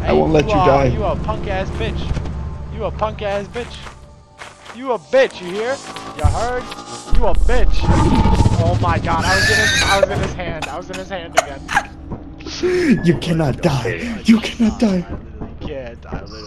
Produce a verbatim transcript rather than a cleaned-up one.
I won't let you are, die. You a punk ass bitch. You a punk ass bitch. You a bitch, you hear? You heard? You a bitch. Oh my god, I was in his I was in his hand. I was in his hand again. You cannot die. You cannot die. I literally can't. I literally